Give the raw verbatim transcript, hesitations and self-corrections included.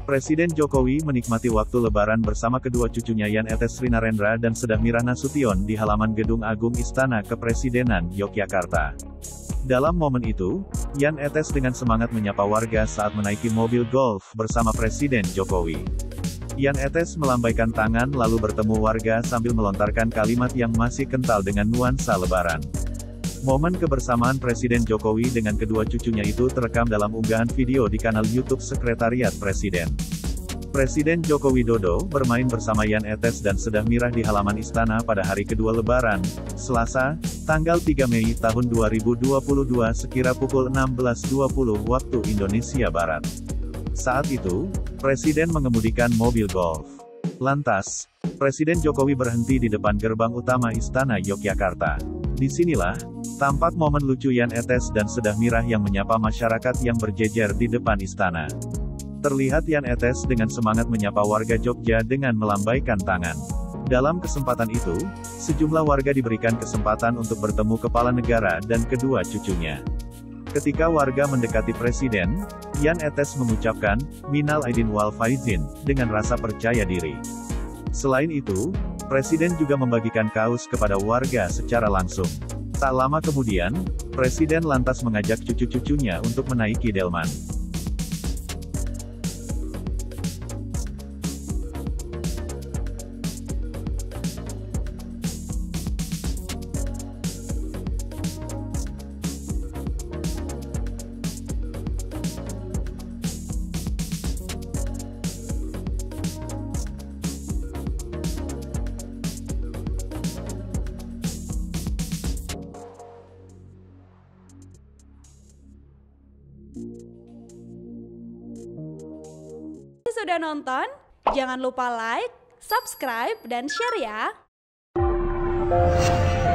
Presiden Jokowi menikmati waktu Lebaran bersama kedua cucunya Yan Etes Srinarendra dan Sedah Mirah Nasution di halaman Gedung Agung Istana Kepresidenan, Yogyakarta. Dalam momen itu, Yan Etes dengan semangat menyapa warga saat menaiki mobil golf bersama Presiden Jokowi. Yan Etes melambaikan tangan lalu bertemu warga sambil melontarkan kalimat yang masih kental dengan nuansa Lebaran. Momen kebersamaan Presiden Jokowi dengan kedua cucunya itu terekam dalam unggahan video di kanal YouTube Sekretariat Presiden. Presiden Joko Widodo bermain bersama Yan Etes dan Sedah Mirah di halaman istana pada hari kedua Lebaran, Selasa, tanggal tiga Mei tahun dua ribu dua puluh dua sekira pukul enam belas dua puluh waktu Indonesia Barat. Saat itu, Presiden mengemudikan mobil golf. Lantas, Presiden Jokowi berhenti di depan gerbang utama Istana Yogyakarta. Disinilah, tampak momen lucu Yan Etes dan Sedah Mirah yang menyapa masyarakat yang berjejer di depan istana. Terlihat Yan Etes dengan semangat menyapa warga Jogja dengan melambaikan tangan. Dalam kesempatan itu, sejumlah warga diberikan kesempatan untuk bertemu kepala negara dan kedua cucunya. Ketika warga mendekati Presiden, Yan Etes mengucapkan, "Minal aidin wal faizin," dengan rasa percaya diri. Selain itu, Presiden juga membagikan kaos kepada warga secara langsung. Tak lama kemudian, Presiden lantas mengajak cucu-cucunya untuk menaiki delman. Sudah nonton? Jangan lupa like, subscribe, dan share ya!